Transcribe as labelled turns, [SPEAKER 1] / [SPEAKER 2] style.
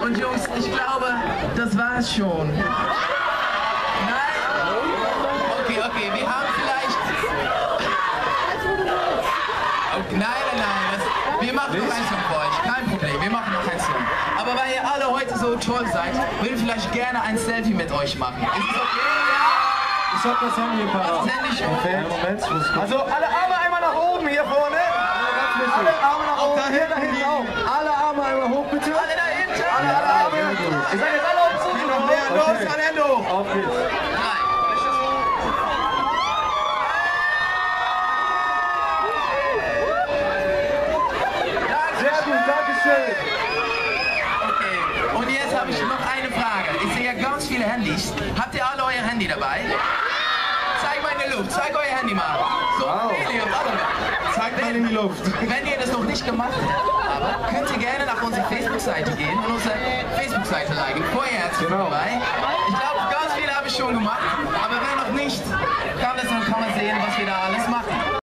[SPEAKER 1] Und Jungs, ich glaube, das war's schon. Nein? Okay, wir haben vielleicht... Okay, nein, wir machen noch einen Song für euch, kein Problem, wir machen noch einen Song. Aber weil ihr alle heute so toll seid, würden wir vielleicht gerne ein Selfie mit euch machen. Ist es okay?
[SPEAKER 2] Ich hab das Handy parat.
[SPEAKER 1] Das Handy schon.
[SPEAKER 2] Okay, Moment, ich muss gucken.
[SPEAKER 3] Also alle Arme einmal nach oben hier vorne. Alle Arme nach oben. Hier da hinten auch. Alle Arme einmal hoch bitte.
[SPEAKER 1] Alle da hinten.
[SPEAKER 3] Alle Arme. Ihr seid jetzt alle auf dem Foto. Noch mehr. Los, alle Hände hoch.
[SPEAKER 2] Auf geht's.
[SPEAKER 3] Sehr gut, Dankeschön.
[SPEAKER 1] Okay, und jetzt habe ich noch eine Frage. Ich sehe ganz viele Handys. Habt ihr alle euer Handy dabei? Zeig mal in die Luft, zeig euer Handy mal. So,
[SPEAKER 3] Wow.
[SPEAKER 1] Helium, alle.
[SPEAKER 3] Zeig mal in die Luft.
[SPEAKER 1] Wenn ihr das noch nicht gemacht habt, könnt ihr gerne nach unserer Facebook-Seite gehen und unsere Facebook-Seite liken. Vorher herzlich dabei. Ich glaube, ganz viele habe ich schon gemacht, aber wer noch nicht, kann man sehen, was wir da alles machen.